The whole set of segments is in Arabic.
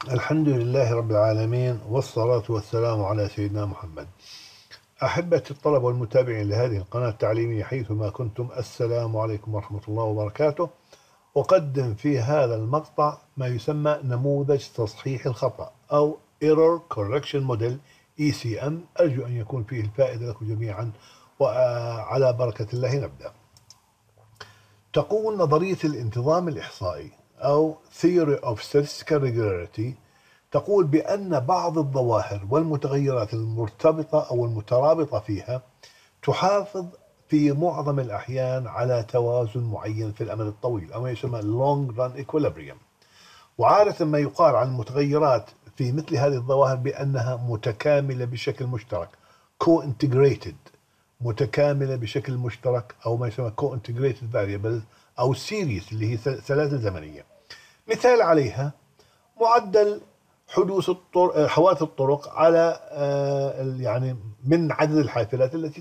الحمد لله رب العالمين، والصلاة والسلام على سيدنا محمد. أحبتي الطلبة والمتابعين لهذه القناة التعليمية حيثما كنتم، السلام عليكم ورحمة الله وبركاته. أقدم في هذا المقطع ما يسمى نموذج تصحيح الخطأ أو Error Correction Model ECM. أرجو أن يكون فيه الفائدة لكم جميعا، وعلى بركة الله نبدأ. تقول نظرية الانتظام الإحصائي أو Theory of Statistical Regularity، تقول بأن بعض الظواهر والمتغيرات المرتبطة أو المترابطة فيها تحافظ في معظم الأحيان على توازن معين في الأمد الطويل، أو ما يسمى Long Run Equilibrium. وعادة ما يقال عن المتغيرات في مثل هذه الظواهر بأنها متكاملة بشكل مشترك، Co-integrated، متكاملة بشكل مشترك، أو ما يسمى Co-integrated Variables، أو Series اللي هي سلاسل زمنية. مثال عليها معدل حدوث حوادث الطرق على يعني من عدد الحافلات التي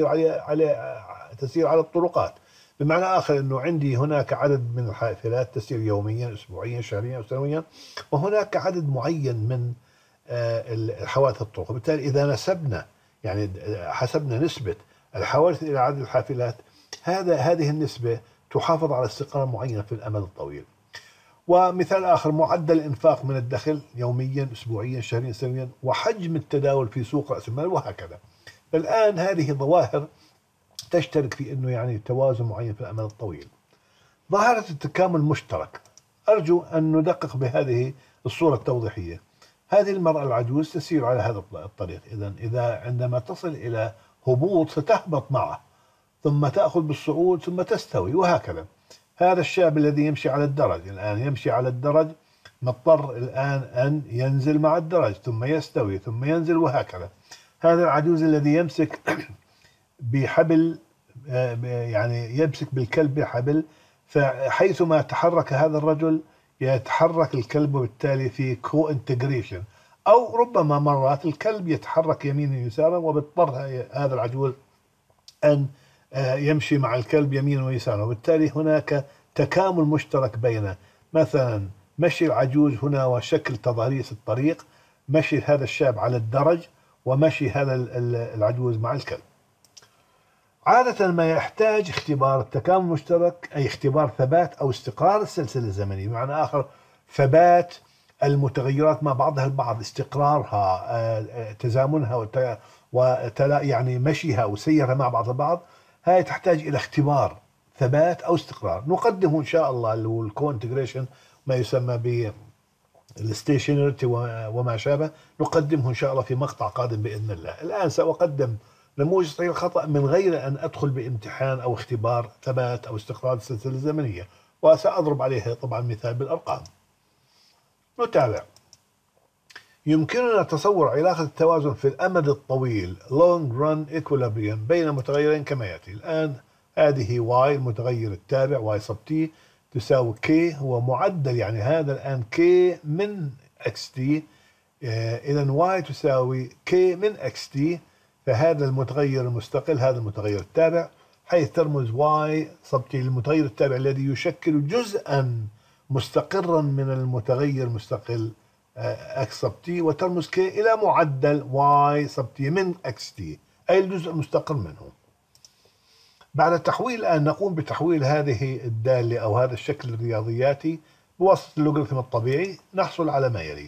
تسير على الطرقات. بمعنى آخر أنه عندي هناك عدد من الحافلات تسير يوميا، أسبوعيا، شهريا أو سنويا، وهناك عدد معين من الحوادث الطرق. بالتالي إذا نسبنا، يعني حسبنا نسبة الحوادث إلى عدد الحافلات، هذه النسبة تحافظ على استقرار معين في الأمد الطويل. ومثال آخر معدل الإنفاق من الدخل يوميا، أسبوعيا، شهريا، سنويا، وحجم التداول في سوق رأس المال، وهكذا. الآن هذه ظواهر تشترك في أنه يعني توازن معين في الأمد الطويل. ظاهرة التكامل المشترك، أرجو أن ندقق بهذه الصورة التوضيحية. هذه المرأة العجوز تسير على هذا الطريق، إذا عندما تصل إلى هبوط ستهبط معه، ثم تأخذ بالصعود، ثم تستوي، وهكذا. هذا الشاب الذي يمشي على الدرج الآن يمشي على الدرج، مضطر الآن أن ينزل مع الدرج، ثم يستوي، ثم ينزل، وهكذا. هذا العجوز الذي يمسك بحبل، يعني يمسك بالكلب بحبل، فحيثما تحرك هذا الرجل يتحرك الكلب، وبالتالي في كو انتجريشن. أو ربما مرات الكلب يتحرك يمينا ويسارا، وبيضطر هذا العجوز أن يمشي مع الكلب يمينا ويسارا، وبالتالي هناك تكامل مشترك بين مثلا مشي العجوز هنا وشكل تضاريس الطريق، مشي هذا الشاب على الدرج، ومشي هذا العجوز مع الكلب. عادة ما يحتاج اختبار التكامل المشترك، أي اختبار ثبات أو استقرار السلسلة الزمنية، بمعنى آخر ثبات المتغيرات مع بعضها البعض، استقرارها، تزامنها يعني مشيها وسيرها مع بعض البعض. هاي تحتاج إلى اختبار ثبات أو استقرار، نقدمه إن شاء الله اللي هو الكوانتجريشن، ما يسمى بالستيشنرتي وما شابه، نقدمه إن شاء الله في مقطع قادم بإذن الله. الآن سأقدم نموذج تصحيح الخطأ من غير أن أدخل بامتحان أو اختبار ثبات أو استقرار السلسلة الزمنية، وسأضرب عليها طبعا مثال بالأرقام. نتابع. يمكننا تصور علاقة التوازن في الأمد الطويل Long Run Equilibrium بين متغيرين كما يأتي. الآن هذه Y المتغير التابع Y sub t تساوي K، هو معدل، يعني هذا الآن K من XT، إذا Y تساوي K من XT، فهذا المتغير المستقل، هذا المتغير التابع، حيث ترمز Y sub t للمتغير التابع الذي يشكل جزءا مستقرا من المتغير المستقل x sub t، وترمز k إلى معدل y sub t من xt، أي الجزء المستقر منه. بعد التحويل الآن نقوم بتحويل هذه الدالة أو هذا الشكل الرياضياتي بواسطة اللوغاريتم الطبيعي، نحصل على ما يلي.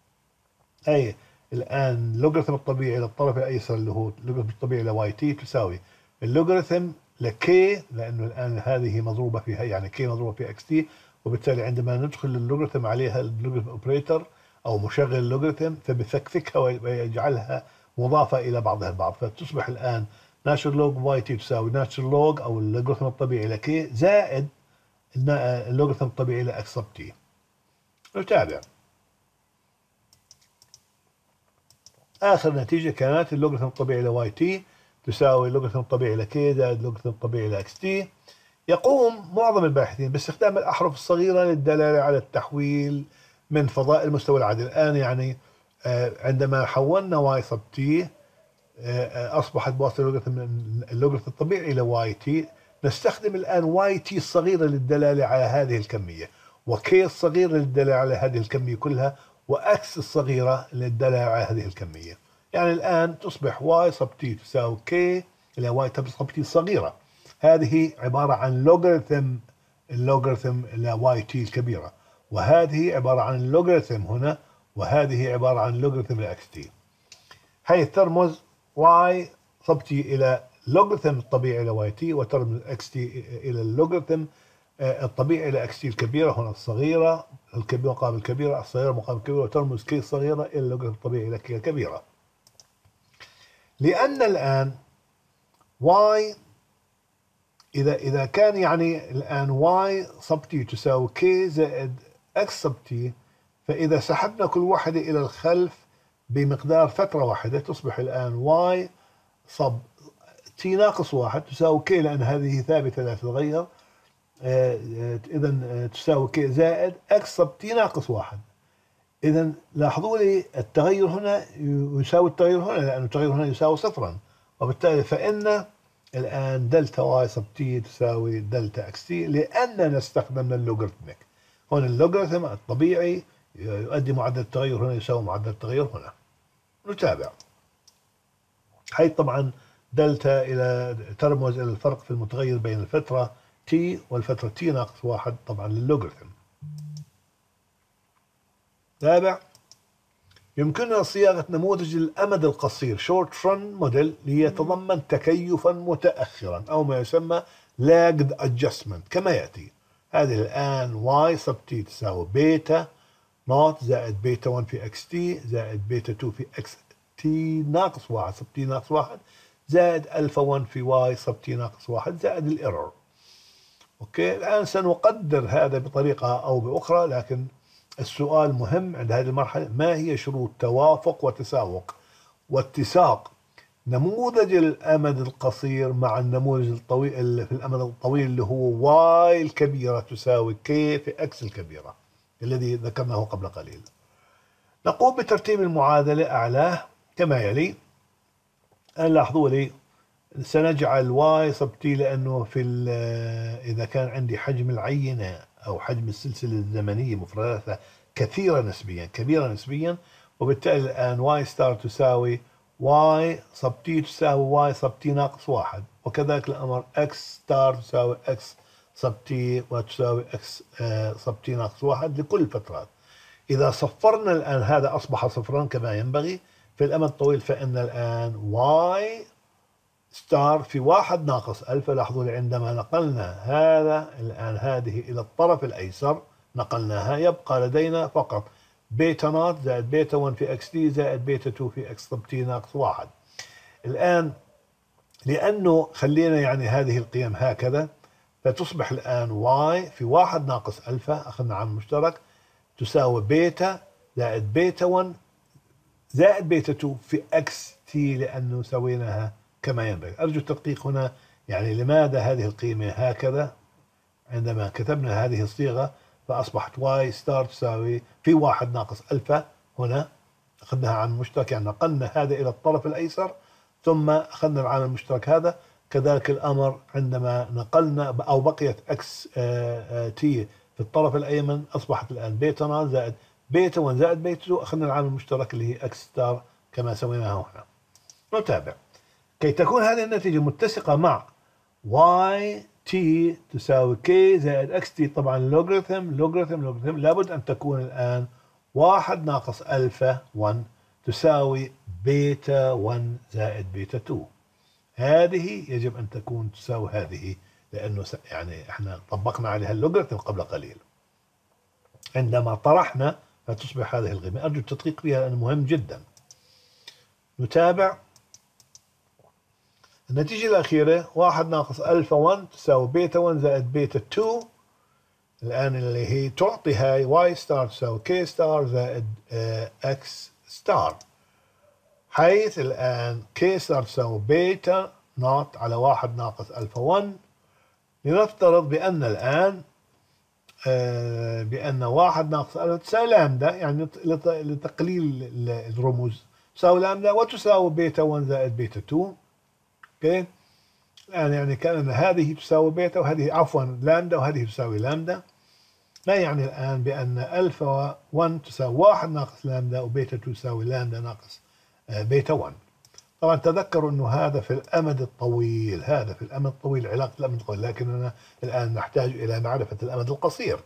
أي الآن اللوغاريتم الطبيعي للطرف الأيسر اللي هو اللوغاريتم الطبيعي ل yt تساوي اللوغاريتم لk، لأنه الآن هذه مضروبة فيها، يعني k مضروبة في xt، وبالتالي عندما ندخل اللوغاريتم عليها اللوغاريتم اوبريتور أو مشغل اللوغاريتم، فبثكثكها ويجعلها مضافة إلى بعضها البعض، فتصبح الآن ناتشرال لوج yt تساوي ناتشرال لوج أو اللوغاريتم الطبيعي لk زائد اللوغاريتم الطبيعي ل x sub t. نتابع. آخر نتيجة كانت اللوغاريتم الطبيعي ل yt تساوي اللوغاريتم الطبيعي لk زائد اللوغاريتم الطبيعي ل xt. يقوم معظم الباحثين باستخدام الأحرف الصغيرة للدلالة على التحويل من فضاء المستوى العادي. الآن يعني عندما حولنا y sub t أصبحت بواسطة اللوغاريتم الطبيعي إلى yt، نستخدم الآن yt الصغيرة للدلالة على هذه الكمية، وk الصغيرة للدلالة على هذه الكمية كلها، وأكس الصغيرة اللي تدل على هذه الكمية. يعني الآن تصبح y sub t تساوي k إلى y sub t الصغيرة. هذه عبارة عن اللوغاريثم إلى y t الكبيرة، وهذه عبارة عن اللوغاريثم هنا، وهذه عبارة عن اللوغاريثم إلى xt، حيث ترمز y sub t إلى اللوغاريثم الطبيعي إلى y t، وترمز xt إلى اللوغاريثم الطبيعي إلى xt الكبيرة هنا الصغيرة، الكبيرة مقابل الكبيرة، الصغيرة مقابل الكبيرة، وترمز k الصغيرة إلى اللوغاريثم الطبيعي إلى k الكبيرة. لأن الآن y إذا كان يعني الآن y sub t تساوي k زائد x sub t، فإذا سحبنا كل واحدة إلى الخلف بمقدار فترة واحدة تصبح الآن y sub t ناقص 1 تساوي k، لأن هذه ثابتة لا تتغير، إذا تساوي k زائد x sub t ناقص 1. إذا لاحظوا لي التغير هنا يساوي التغير هنا، لأن التغير هنا يساوي صفرا، وبالتالي فإن الآن دلتا y sub t تساوي دلتا xt، لأننا استخدمنا اللوغاريتميك. هنا اللوغاريتم الطبيعي يؤدي معدل التغير هنا يساوي معدل التغير هنا. نتابع. حيث طبعا دلتا إلى ترمز إلى الفرق في المتغير بين الفترة t والفترة t ناقص 1 طبعا لللوغاريتم. تابع. يمكننا صياغة نموذج الأمد القصير short run model ليتضمن تكيفا متأخرا أو ما يسمى lagged adjustment كما يأتي. هذه الآن y sub t تساوي بيتا نوت زائد بيتا 1 في xt زائد بيتا 2 في xt ناقص 1 sub t ناقص 1 زائد ألفا 1 في y sub t ناقص 1 زائد الإيرور. أوكي، الآن سنقدر هذا بطريقة أو بأخرى، لكن السؤال مهم عند هذه المرحلة: ما هي شروط توافق وتساوق واتساق نموذج الأمد القصير مع النموذج الطويل في الأمد الطويل اللي هو y الكبيرة تساوي k في x الكبيرة الذي ذكرناه قبل قليل. نقوم بترتيب المعادلة أعلاه كما يلي. الآن لاحظوا لي سنجعل y sub t، لأنه إذا كان عندي حجم العينة أو حجم السلسلة الزمنية مفرداتها كبيرة نسبيا، وبالتالي الآن y star تساوي y sub t تساوي y sub t ناقص 1، وكذلك الأمر x star تساوي x sub t وتساوي x sub t ناقص 1 لكل الفترات. إذا صفرنا الآن هذا أصبح صفرا كما ينبغي في الأمد الطويل، فإن الآن y ستار في 1 ناقص ألفا. لاحظوا لي عندما نقلنا هذا الآن هذه إلى الطرف الأيسر نقلناها، يبقى لدينا فقط بيتا نوت زائد بيتا 1 في اكس تي زائد بيتا 2 في اكس سب تي ناقص 1. الآن لأنه خلينا يعني هذه القيم هكذا، فتصبح الآن y في 1 ناقص ألفا أخذنا عامل مشترك تساوي بيتا زائد بيتا 1 زائد بيتا 2 في اكس تي، لأنه سويناها كما ينبغي. أرجو التدقيق هنا، يعني لماذا هذه القيمة هكذا؟ عندما كتبنا هذه الصيغة فأصبحت y ستار تساوي في 1 ناقص ألفا، هنا أخذناها عامل مشترك، يعني نقلنا هذا إلى الطرف الأيسر ثم أخذنا العامل المشترك هذا. كذلك الأمر عندما نقلنا أو بقيت اكس تي في الطرف الأيمن أصبحت الآن بيتا نوت زائد بيتا 1 زائد بيتا 2، أخذنا العامل المشترك اللي هي اكس ستار كما سويناها هنا. نتابع. كي تكون هذه النتيجة متسقة مع y t تساوي k زائد x t، طبعا لوغاريثم لابد أن تكون الآن 1 ناقص ألفا 1 تساوي بيتا 1 زائد بيتا 2. هذه يجب أن تكون تساوي هذه، لأنه يعني احنا طبقنا عليها اللوغاريثم قبل قليل. عندما طرحنا فتصبح هذه القيمة. أرجو التدقيق فيها لأنه مهم جدا. نتابع. النتيجة الأخيرة 1 ناقص ألفا 1 تساوي بيتا 1 زائد بيتا 2، الآن اللي هي تعطي هاي y ستار تساوي k ستار زائد x ستار، حيث الآن k ستار تساوي بيتا نوت على 1 ناقص ألفا 1. لنفترض بأن الآن بأن 1 ناقص ألفا تساوي لامدا، يعني لتقليل الرموز تساوي لامدا وتساوي بيتا 1 زائد بيتا 2. اوكي، الآن يعني كأن هذه تساوي بيتا وهذه عفوا لامدا وهذه تساوي لامدا. ما يعني الآن بأن ألفا 1 تساوي 1 ناقص لامدا وبيتا 2 تساوي لامدا ناقص بيتا 1. طبعا تذكروا أنه هذا في الأمد الطويل، هذا في الأمد الطويل، علاقة الأمد الطويل، لكننا الآن نحتاج إلى معرفة الأمد القصير.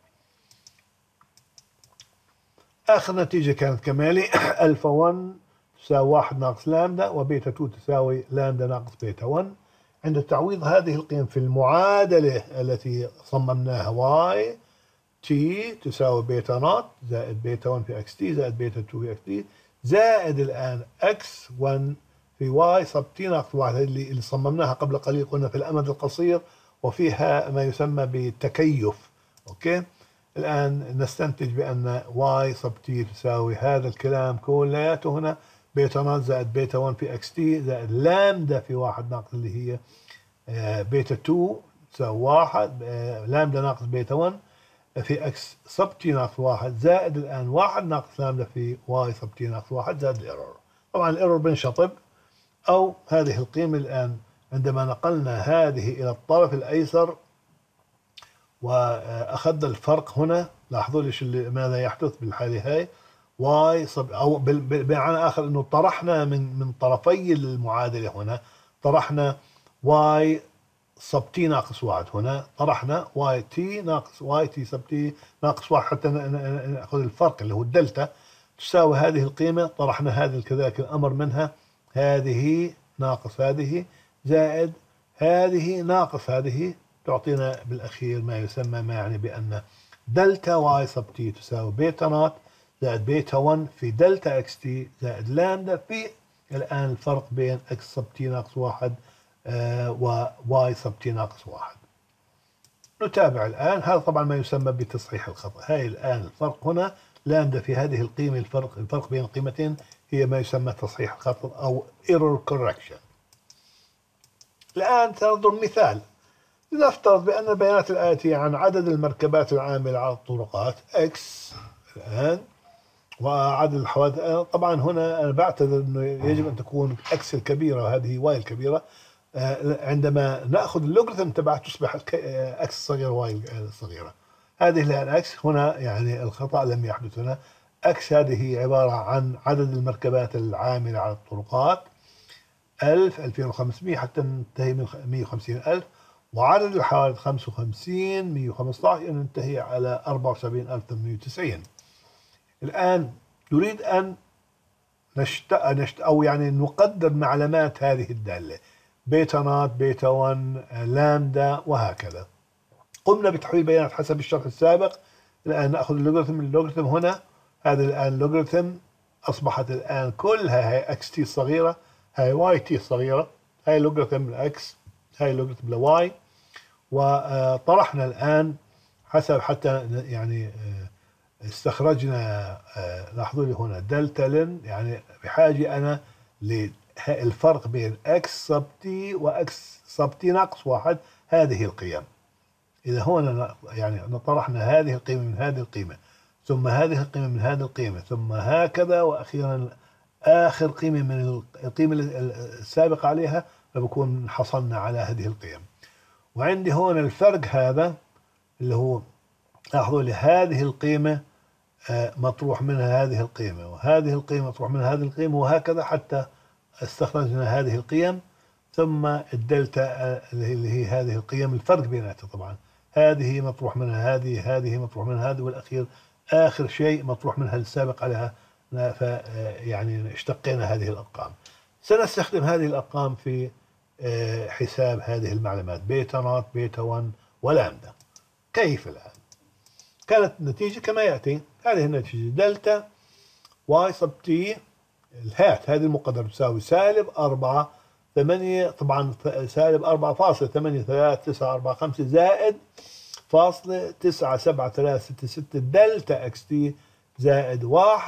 آخر نتيجة كانت كمالي ألفا 1 تساوي 1 ناقص لامدا وبيتا 2 تساوي لامدا ناقص بيتا 1. عند تعويض هذه القيم في المعادلة التي صممناها واي تي تساوي بيتا نوت زائد بيتا 1 في اكس تي زائد بيتا 2 في اكس تي زائد الآن اكس 1 في واي سب تي ناقص 1، اللي صممناها قبل قليل، قلنا في الأمد القصير وفيها ما يسمى بالتكيف. أوكي، الآن نستنتج بأن واي سب تي تساوي هذا الكلام كلياته هنا بيتا نوت زائد بيتا 1 في اكس تي زائد لامدا في 1 ناقص اللي هي بيتا 2 تساوي 1 لامدا ناقص بيتا 1 في اكس سب تي ناقص 1 زائد الآن 1 ناقص لامدا في واي سب تي ناقص 1 زائد الايرور. طبعا الايرور بنشطب، أو هذه القيمة الآن عندما نقلنا هذه إلى الطرف الأيسر وأخذنا الفرق هنا، لاحظوا ليش ماذا يحدث بالحالة هاي. واي صب أو بمعنى آخر أنه طرحنا من طرفي المعادلة هنا، طرحنا واي سب تي ناقص 1، هنا طرحنا واي تي ناقص واي تي سب تي ناقص 1 حتى نأخذ الفرق اللي هو الدلتا تساوي هذه القيمة. طرحنا هذه كذلك الأمر منها، هذه ناقص هذه زائد هذه ناقص هذه، تعطينا بالأخير ما يسمى، ما يعني بأن دلتا واي سب تي تساوي بيتا نوت زائد بيتا 1 في دلتا اكس تي زائد لامدا في الآن الفرق بين اكس سب تي ناقص 1 وواي سب تي ناقص 1. نتابع الآن، هذا طبعا ما يسمى بتصحيح الخطأ. هاي الآن الفرق هنا لامدا في هذه القيمة، الفرق بين القيمتين هي ما يسمى تصحيح الخطأ أو error correction. الآن سنضرب مثال. لنفترض بأن البيانات الآتية عن عدد المركبات العاملة على الطرقات X الآن وعدد الحوادث. طبعا هنا أنا بعتذر أنه يجب أن تكون X الكبيرة وهذه Y الكبيرة. عندما نأخذ اللوغاريتم تبعها تصبح X الصغيرة Y الصغيرة. هذه الآن X هنا يعني الخطأ لم يحدث هنا. X هذه عبارة عن عدد المركبات العاملة على الطرقات 1000 2500 حتى ننتهي من 150,000، وعدد الحوادث 55 115 ننتهي على 74,890. الآن نريد أن أو يعني نقدر معلومات هذه الدالة بيتا نوت بيتا 1 لامدا وهكذا. قمنا بتحويل بيانات حسب الشرح السابق. الآن نأخذ اللوغاريتم هنا، هذا الآن اللوغاريتم أصبحت الآن كلها هاي اكس تي الصغيرة، هاي واي تي الصغيرة، هاي لوغاريتم الاكس، هاي لوغاريتم لواي، وطرحنا الآن حسب حتى يعني استخرجنا. لاحظوا لي هنا دلتا لن، يعني بحاجة أنا للفرق بين اكس سب تي واكس سب تي ناقص 1، هذه القيم. إذا هنا يعني طرحنا هذه القيمة من هذه القيمة، ثم هذه القيمة من هذه القيمة، ثم هكذا، وأخيرا آخر قيمة من القيمة السابقة عليها، فبكون حصلنا على هذه القيم. وعندي هنا الفرق هذا اللي هو، لاحظوا لي هذه القيمة مطروح منها هذه القيمة، وهذه القيمة مطروح منها هذه القيمة، وهكذا حتى استخرجنا هذه القيم. ثم الدلتا اللي هي هذه القيم، الفرق بيناتها طبعا، هذه مطروح منها هذه، هذه مطروح منها هذه، والأخير آخر شيء مطروح منها السابق عليها. يعني اشتقينا هذه الأرقام. سنستخدم هذه الأرقام في حساب هذه المعلومات بيتا نوت بيتا 1 ولامدا. كيف الآن؟ كانت النتيجة كما يأتي. هذه النتيجة دلتا واي سب تي الهات، هذه المقدرة تساوي سالب 4 8، طبعا سالب 4.83945 زائد فاصلة 97366 دلتا اكس تي زائد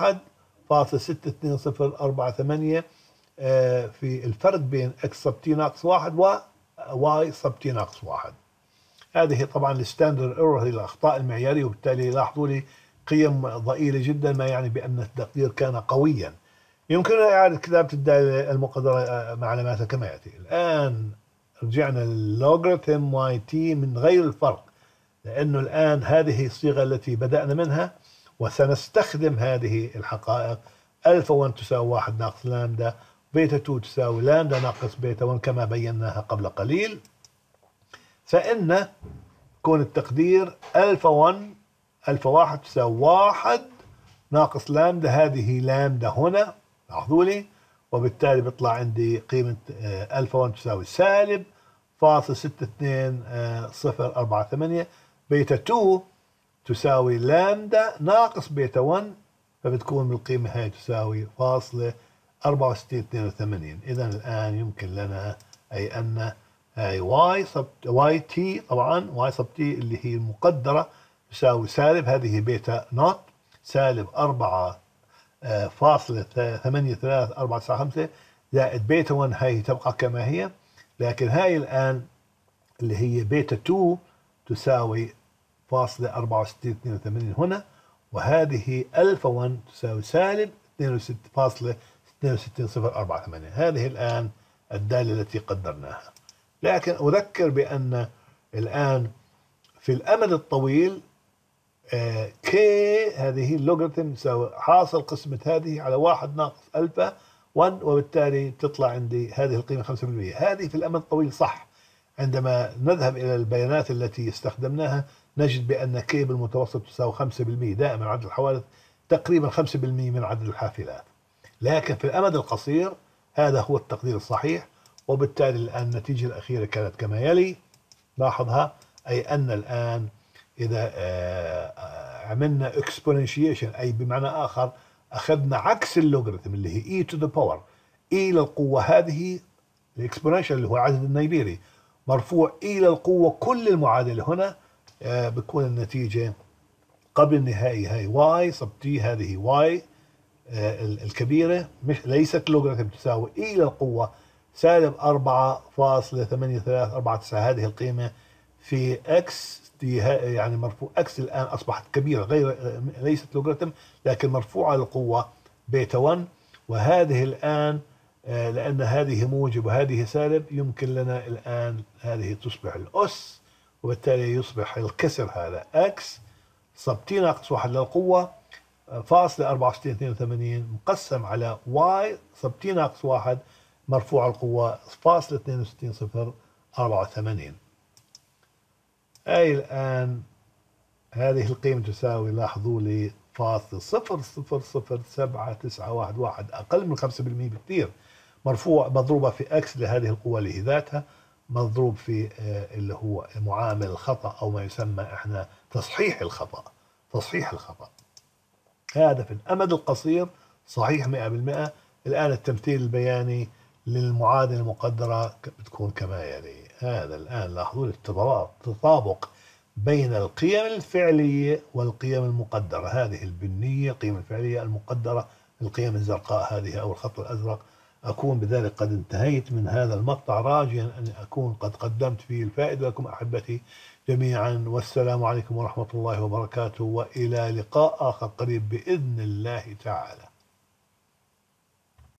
1.62048 في الفرق بين اكس سب تي ناقص 1 و واي سب تي ناقص 1. هذه طبعا الستاندرد ايرور، هي الاخطاء المعياريه، وبالتالي لاحظوا لي قيم ضئيله جدا، ما يعني بان التقدير كان قويا. يمكننا اعاده كتابه الداله المقدره معلوماتها كما ياتي. الان رجعنا للوغاريتم واي تي من غير الفرق، لأنه الآن هذه الصيغة التي بدأنا منها، وسنستخدم هذه الحقائق. ألفا 1 تساوي 1 ناقص لامدا، بيتا 2 تساوي لامدا ناقص بيتا 1 كما بيناها قبل قليل. فإن يكون التقدير ألفا 1 تساوي 1 ناقص لامدا، هذه لامدا هنا لاحظوا لي، وبالتالي بيطلع عندي قيمة ألفا 1 تساوي سالب فاصل 62048. بيتا 2 تساوي لامدا ناقص بيتا 1، فبتكون بالقيمة هاي تساوي فاصلة 6482. إذا الآن يمكن لنا أي أن هاي واي تي، طبعا واي سب تي اللي هي المقدرة تساوي سالب، هذه بيتا نوت سالب 4.83495 زائد بيتا 1 هاي تبقى كما هي، لكن هاي الآن اللي هي بيتا 2 تساوي فاصلة 6482 هنا، وهذه ألفا 1 تساوي سالب 62.62048. هذه الآن الدالة التي قدرناها. لكن أذكر بأن الآن في الأمد الطويل كي هذه اللوغاريتم تساوي حاصل قسمة هذه على 1 ناقص ألفا 1، وبالتالي تطلع عندي هذه القيمة 5%. هذه في الأمد الطويل صح. عندما نذهب إلى البيانات التي استخدمناها نجد بأن كي بالمتوسط تساوي 5%. دائما عدد الحوادث تقريبا 5% من عدد الحافلات. لكن في الأمد القصير هذا هو التقدير الصحيح، وبالتالي الآن النتيجة الأخيرة كانت كما يلي، لاحظها، أي أن الآن إذا عملنا exponentiation، أي بمعنى آخر أخذنا عكس اللوغاريتم اللي هي e to the power، e للقوة هذه الاكسبوننشال اللي هو عدد النيبيري مرفوع e للقوة كل المعادلة هنا، بتكون النتيجة قبل النهائي هاي y sub t، هذه y الكبيرة مش ليست لوغاريتم، تساوي e للقوة سالب 4.8349. هذه القيمة في x يعني مرفوع x الآن أصبحت كبيرة، غير ليست لوغاريتم لكن مرفوعة للقوة بيتا 1، وهذه الآن لأن هذه موجب وهذه سالب يمكن لنا الآن هذه تصبح الأس، وبالتالي يصبح الكسر هذا x sub t ناقص 1 للقوة فاصلة 6482 مقسم على y sub t ناقص 1 مرفوع القوة فاصلة 62.084. أي الآن هذه القيمة تساوي، لاحظوا لي، فاصلة 0.00791، أقل من 5% بكثير، مرفوع مضروبة في x لهذه القوة اللي هي ذاتها، مضروب في اللي هو معامل الخطأ أو ما يسمى إحنا تصحيح الخطأ. هذا في الأمد القصير صحيح 100%. الآن التمثيل البياني للمعادلة المقدرة بتكون كما يلي. هذا الآن لاحظوا التطابق بين القيم الفعلية والقيم المقدرة، هذه البنية القيمة الفعلية، المقدرة القيم الزرقاء هذه أو الخط الأزرق. أكون بذلك قد انتهيت من هذا المقطع، راجيا أن أكون قد قدمت فيه الفائدة لكم أحبتي جميعا، والسلام عليكم ورحمة الله وبركاته، وإلى لقاء آخر قريب بإذن الله تعالى.